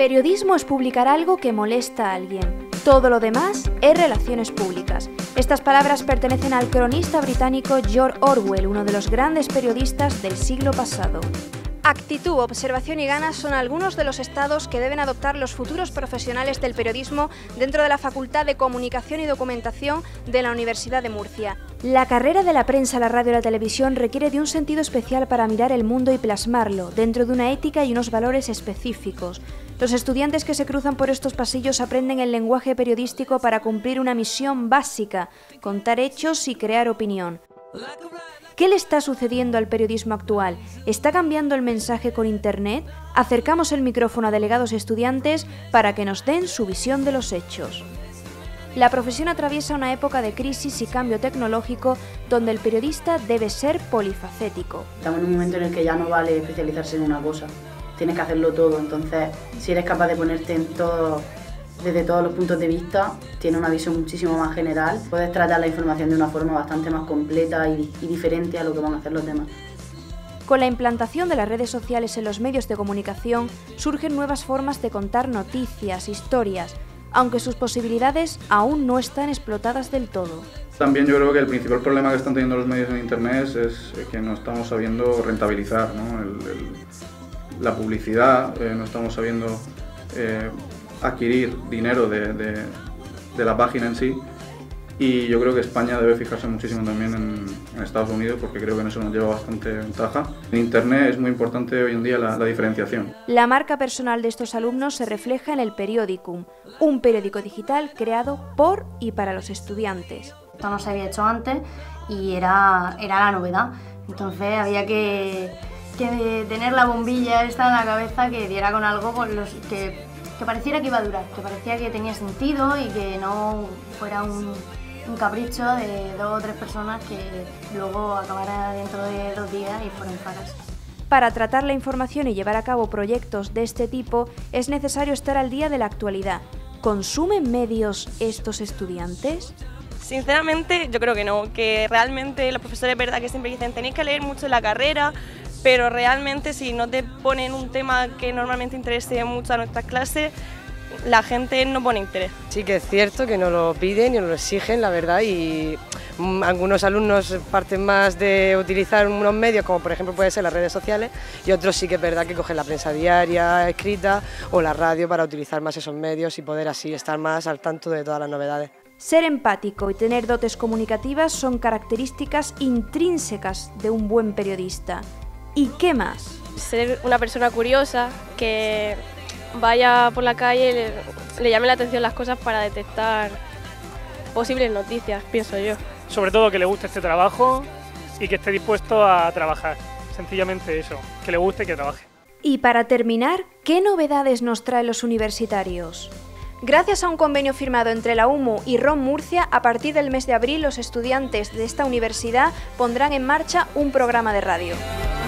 Periodismo es publicar algo que molesta a alguien. Todo lo demás es relaciones públicas. Estas palabras pertenecen al cronista británico George Orwell, uno de los grandes periodistas del siglo pasado. Actitud, observación y ganas son algunos de los estados que deben adoptar los futuros profesionales del periodismo dentro de la Facultad de Comunicación y Documentación de la Universidad de Murcia. La carrera de la prensa, la radio y la televisión requiere de un sentido especial para mirar el mundo y plasmarlo, dentro de una ética y unos valores específicos. Los estudiantes que se cruzan por estos pasillos aprenden el lenguaje periodístico para cumplir una misión básica: contar hechos y crear opinión. ¿Qué le está sucediendo al periodismo actual? ¿Está cambiando el mensaje con Internet? Acercamos el micrófono a delegados estudiantes para que nos den su visión de los hechos. La profesión atraviesa una época de crisis y cambio tecnológico donde el periodista debe ser polifacético. Estamos en un momento en el que ya no vale especializarse en una cosa, tienes que hacerlo todo, entonces si eres capaz de ponerte en todo, desde todos los puntos de vista, tienes una visión muchísimo más general, puedes tratar la información de una forma bastante más completa y diferente a lo que van a hacer los demás. Con la implantación de las redes sociales en los medios de comunicación, surgen nuevas formas de contar noticias, historias, aunque sus posibilidades aún no están explotadas del todo. También yo creo que el principal problema que están teniendo los medios en Internet es que no estamos sabiendo rentabilizar, ¿no? La publicidad, no estamos sabiendo adquirir dinero de la página en sí, y yo creo que España debe fijarse muchísimo también en Estados Unidos, porque creo que en eso nos lleva bastante ventaja. En Internet es muy importante hoy en día la diferenciación. La marca personal de estos alumnos se refleja en el Periodicum, un periódico digital creado por y para los estudiantes. Esto no se había hecho antes y era la novedad, entonces había que tener la bombilla esta en la cabeza que diera con algo que pareciera que iba a durar, que parecía que tenía sentido y que no fuera un capricho de 2 o 3 personas que luego acabara dentro de 2 días y fueran fracasos. Para tratar la información y llevar a cabo proyectos de este tipo es necesario estar al día de la actualidad. ¿Consumen medios estos estudiantes? Sinceramente yo creo que no, que realmente los profesores es verdad que siempre dicen tenéis que leer mucho en la carrera, pero realmente si no te ponen un tema que normalmente interese mucho a nuestras clases, la gente no pone interés. Sí que es cierto que nos lo piden y nos lo exigen, la verdad, y algunos alumnos parten más de utilizar unos medios, como por ejemplo puede ser las redes sociales, y otros sí que es verdad que cogen la prensa diaria, escrita, o la radio para utilizar más esos medios y poder así estar más al tanto de todas las novedades. Ser empático y tener dotes comunicativas son características intrínsecas de un buen periodista. ¿Y qué más? Ser una persona curiosa, que vaya por la calle y le llame la atención las cosas para detectar posibles noticias, pienso yo. Sobre todo que le guste este trabajo y que esté dispuesto a trabajar, sencillamente eso, que le guste y que trabaje. Y para terminar, ¿qué novedades nos traen los universitarios? Gracias a un convenio firmado entre la UMU y ROM Murcia, a partir del mes de abril los estudiantes de esta universidad pondrán en marcha un programa de radio.